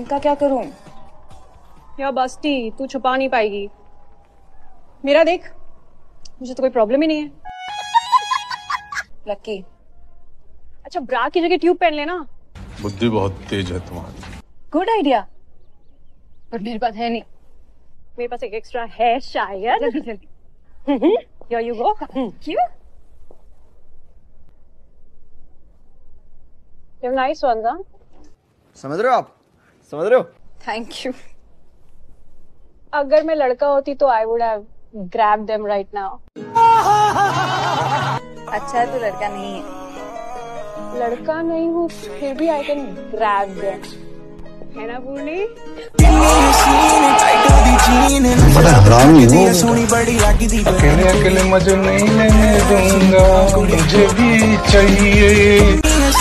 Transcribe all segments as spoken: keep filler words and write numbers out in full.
इनका क्या करूं? या बस्ती, तू छुपा नहीं पाएगी। मेरा देख, मुझे तो कोई प्रॉब्लम ही नहीं है। लकी, अच्छा ब्रा की जगह ट्यूब पहन लेना। बुद्धि बहुत तेज है तुम्हारी। गुड आइडिया, पर मेरे पास है नहीं। मेरे पास एक एक्स्ट्रा है शायद। जल्दी जल्दी। Here you go. क्यों? You're nice ones, huh? समझ रहे हो आप? समझ रहे हो? Thank you. अगर मैं लड़का होती तो I would have grabbed them right now. अच्छा है तो लड़का नहीं है। लड़का नहीं हूँ फिर भी I can grab them. है ना पूर्णी? बड़ा हरामी हो। अकेले अकेले मजे नहीं लेने दूंगा, मुझे भी चाहिए।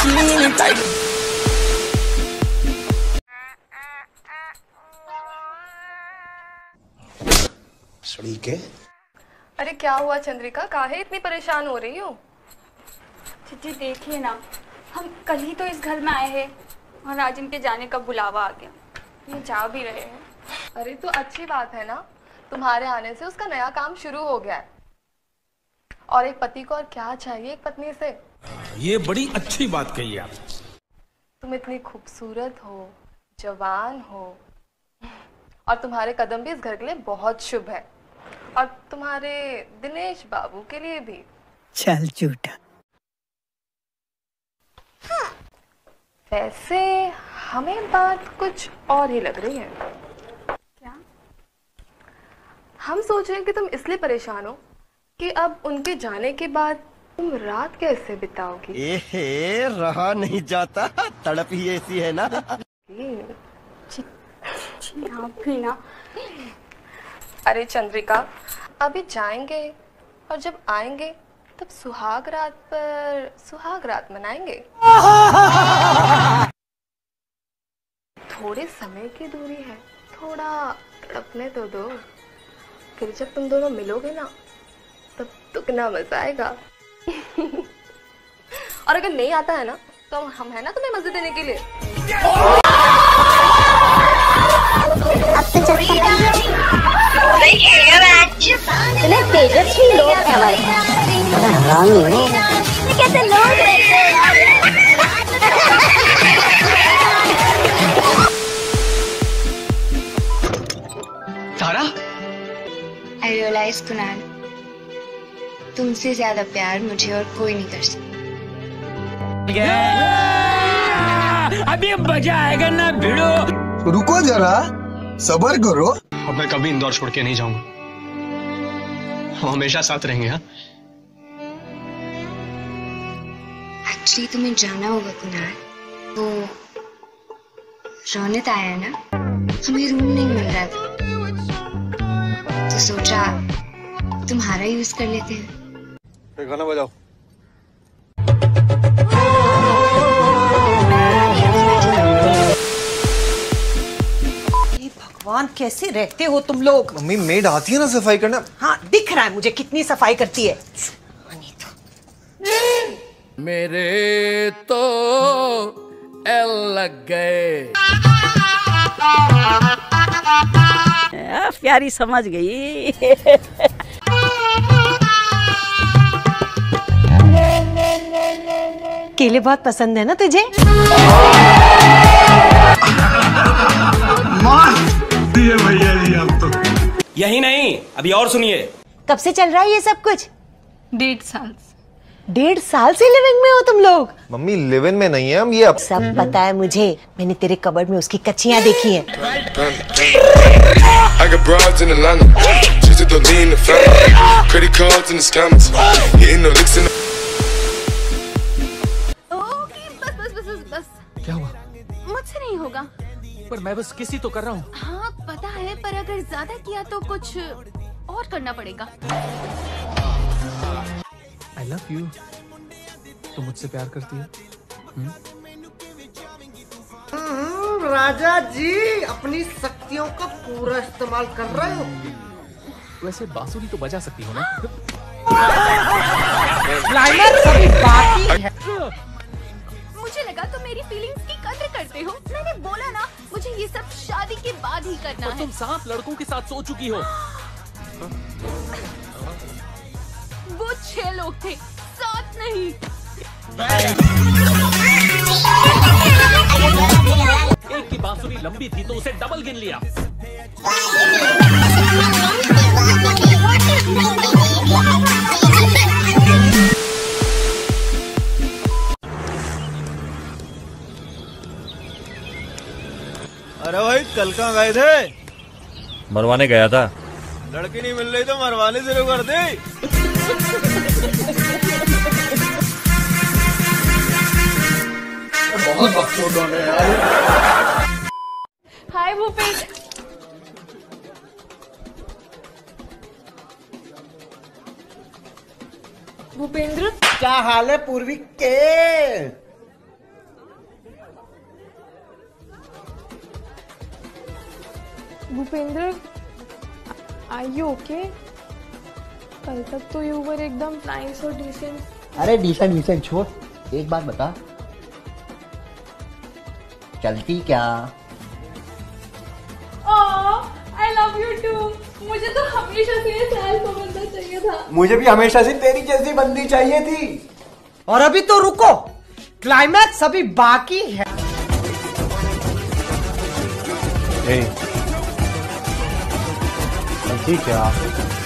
सड़ी के। अरे क्या हुआ चंद्रिका, काहे इतनी परेशान हो रही हो? चिट्ठी देखिए ना, हम कल ही तो इस घर में आए हैं और आज इनके जाने का बुलावा आ गया। ये जा भी रहे हैं। अरे तो अच्छी बात है ना, तुम्हारे आने से उसका नया काम शुरू हो गया है। और एक पति को और क्या चाहिए एक पत्नी से? ये बड़ी अच्छी बात कही आप। तुम इतनी खूबसूरत हो, जवान हो, और तुम्हारे कदम भी इस घर के लिए बहुत शुभ है, और तुम्हारे दिनेश बाबू के लिए भी। चल झूठा। हाँ। वैसे हमें बात कुछ और ही लग रही है। क्या? हम सोच रहे हैं कि तुम इसलिए परेशान हो कि अब उनके जाने के बाद तुम रात कैसे बिताओगी? एहे, रहा नहीं जाता, तड़प ही ऐसी है ना। आप भी ना। अरे चंद्रिका, अभी जाएंगे और जब आएंगे तब सुहाग रात पर सुहाग रात मनाएंगे। थोड़े समय की दूरी है, थोड़ा तड़पने तो दो, फिर जब तुम दोनों मिलोगे ना तब दुगना मजा आएगा। और अगर नहीं आता है ना तो हम है ना तुम्हें मजे देने के लिए। तेजस्वी लोग हैं हमारे कैसे लोग रहते हैं सारा? I realize कुणाल, तुमसे ज्यादा प्यार मुझे और कोई नहीं कर सकता। अभी मजा आएगा ना भिड़ो। रुको जरा, सब्र करो। अब मैं कभी इंदौर छोड़ के नहीं जाऊंगा, हम हमेशा साथ रहेंगे। हाँ, एक्चुअली तुम्हें जाना होगा कुणाल, वो रौनक आया है ना, हमें रूम नहीं मिल रहा था तो सोचा तुम्हारा यूज कर लेते हैं। गाना बजाओ। भगवान, कैसे रहते हो तुम लोग? मम्मी, मेड आती है ना सफाई करना। हाँ, दिख रहा है मुझे कितनी सफाई करती है। मेरे तो एल लग गए। प्यारी समझ गई। केले बहुत पसंद है ना तुझे? भैया जी आप तो। यही नहीं, अभी और सुनिए। कब से चल रहा है ये सब कुछ? डेढ़ साल डेढ़ साल से लिविंग में हो तुम लोग? मम्मी, लिविंग में नहीं है हम, ये अब सब पता है मुझे, मैंने तेरे कबर्ड में उसकी कच्चियां देखी हैं। बस बस बस बस बस। क्या हुआ? मुझसे नहीं होगा। पर मैं बस किसी तो कर रहा हूँ। हाँ पता है, पर अगर ज्यादा किया तो कुछ और करना पड़ेगा। I love you। तुम मुझसे प्यार करती हो? हुँ? राजा जी अपनी शक्तियों का पूरा इस्तेमाल कर रहे हो। वैसे बांसुरी तो बजा सकती हो ना? लाइनर अभी बाकी है। मुझे लगा का तो मेरी फीलिंग्स की कद्र करते हो। मैंने बोला ना मुझे ये सब शादी के बाद ही करना है। तुम सात लड़कों के साथ सो चुकी हो। वो छह लोग थे, सात नहीं। एक की बांसुरी लंबी थी तो उसे डबल गिन लिया। अरे भाई कल कहाँ गए थे? मरवाने गया था। लड़की नहीं मिल रही तो मरवाने शुरू कर दी। बहुत बकचोद हो रहे यार। हाय भूपेश। भूपेंद्र क्या हाल है पूर्वी के? Bhupendra, are you okay? कल तक तो यू वर एकदम नाइस और डिसेंट। अरे डिसेंट डिसेंट छोड़, एक बात बता, चलती क्या? I love you too. मुझे तो हमेशा से ये सैल को बनना चाहिए था। मुझे भी हमेशा से तेरी जैसी बंदी चाहिए थी। और अभी तो रुको, क्लाइमैक्स अभी बाकी है। hey. ठीक है आप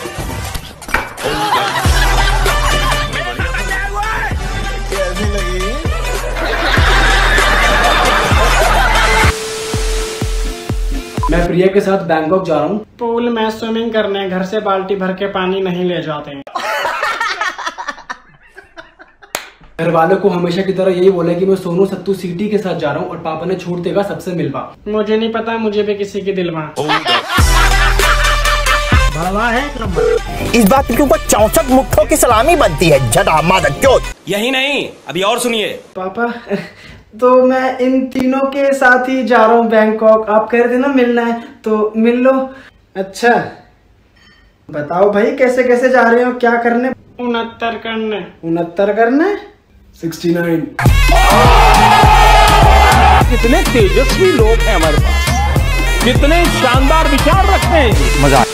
कैसी लगी? मैं प्रिया के साथ बैंकॉक जा रहा हूँ। पूल में स्विमिंग करने घर से बाल्टी भर के पानी नहीं ले जाते हैं। घर वालों को हमेशा की तरह यही बोला कि मैं सोनू सत्तू सीटी के साथ जा रहा हूँ और पापा ने छूट देगा सबसे मिलवा। मुझे नहीं पता, मुझे भी किसी की दिलवा भरवा है। इस बात के ऊपर चौसठ मुट्ठों की सलामी बनती है। जदा मादक्योत। यही नहीं, अभी और सुनिए। पापा तो मैं इन तीनों के साथ ही जा रहा हूँ बैंकॉक। आप कह रहे थे ना मिलना है तो मिल लो। अच्छा बताओ भाई कैसे कैसे जा रहे हो, क्या करने? उनहत्तर करने। उनहत्तर करने? Sixty nine. कितने तेजस्वी लोग हैं हमारे पास, कितने शानदार विचार रखते हैं। मजा।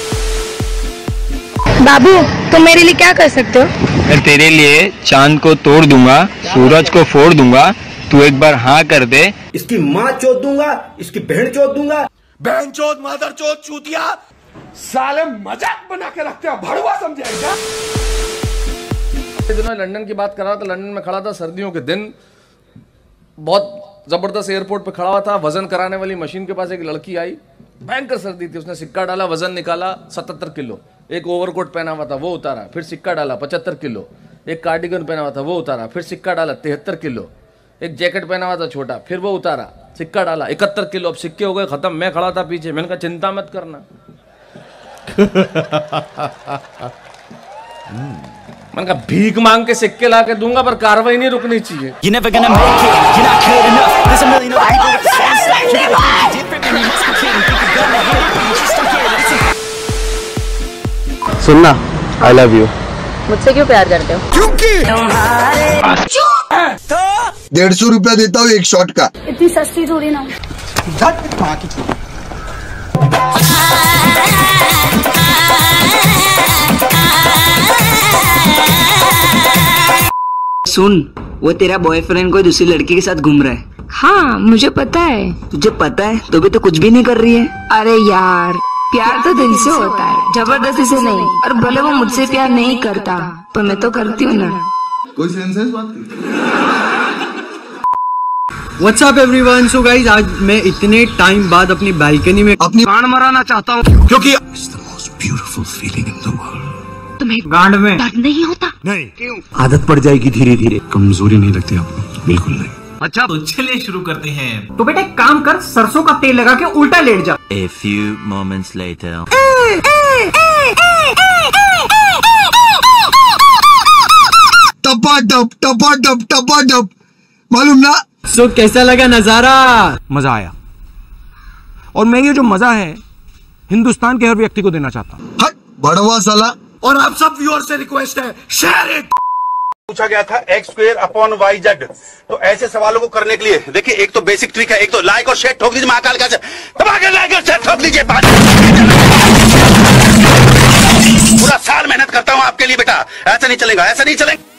बाबू तुम मेरे लिए क्या कर सकते हो? मैं तेरे लिए चांद को तोड़ दूंगा, सूरज को फोड़ दूंगा, तू एक बार हाँ कर दे। इसकी माँ चोद दूंगा, इसकी बहन चोद दूंगा। बहन चोद, मादर चोद, चूतिया। साले मजाक बना के रखते हो, भड़वा समझाएगा। दिनों लंदन की बात कर रहा था। लंदन में खड़ा था सर्दियों के दिन, बहुत जबरदस्त एयरपोर्ट पे खड़ा हुआ था। वजन कराने वाली मशीन के पास एक लड़की आई, भयंकर सर्दी थी। उसने सिक्का डाला, वजन निकाला सतहत्तर किलो। एक ओवरकोट पहना हुआ था वो उतारा, फिर सिक्का डाला पचहत्तर किलो। एक कार्डिगन पहना हुआ था वो उतारा, फिर सिक्का डाला तिहत्तर किलो। एक जैकेट पहना हुआ था छोटा, फिर वो उतारा, सिक्का डाला इकहत्तर किलो। अब सिक्के हो गए खत्म। मैं खड़ा था पीछे, मैंने कहा चिंता मत करना। मैंने कहा भीख मांग के सिक्के ला के दूंगा पर कार्रवाई नहीं रुकनी चाहिए। You're never gonna make it, you're not good enough. There's a million other people with the same stuff. You're completely different and you must be kidding. Think you're gonna hit it, but you just don't get it. सुनना, I love you। मुझसे क्यों प्यार करते हो? क्योंकि डेढ़ सौ रुपया देता हूँ एक शॉट का। इतनी सस्ती थोड़ी ना। सुन, वो तेरा बॉयफ्रेंड कोई दूसरी लड़की के साथ घूम रहा है। हाँ मुझे पता है। तुझे पता है तो भी तो कुछ भी नहीं कर रही है। अरे यार प्यार तो दिल से होता है, जबरदस्ती से नहीं। और भले वो मुझसे प्यार नहीं करता पर मैं तो करती हूँ ना। कोई सेंस है इस बात की? What's up everyone? So guys, आज मैं इतने टाइम बाद अपनी बालकनी में अपनी गांड मराना चाहता हूँ क्योंकि It's the most beautiful feeling in the world. तुम्हें गांड में दर्द नहीं होता? नहीं। क्यों? आदत पड़ जाएगी धीरे धीरे। कमजोरी नहीं लगती आपको? बिल्कुल नहीं। अच्छा तो चलिए शुरू करते हैं। तो बेटा एक काम कर, सरसों का तेल लगा के उल्टा लेट जा। A few moments later. टपा टप टपा टप टपा टप, मालूम ना? सो so, कैसा लगा नजारा? मजा आया। और मैं ये जो मजा है हिंदुस्तान के हर व्यक्ति को देना चाहता हूँ। हट बड़वा साला। और आप सब व्यूअर से रिक्वेस्ट है, शेयर इट। पूछा गया था X square upon Y Z. तो ऐसे सवालों को करने के लिए देखिए, एक तो बेसिक ट्रिक है, एक तो लाइक और शेयर ठोक दीजिए महाकाल का, दबा के लाइक और शेयर ठोक दीजिए। पूरा साल मेहनत करता हूं आपके लिए बेटा, ऐसा नहीं चलेगा, ऐसा नहीं चलेगा।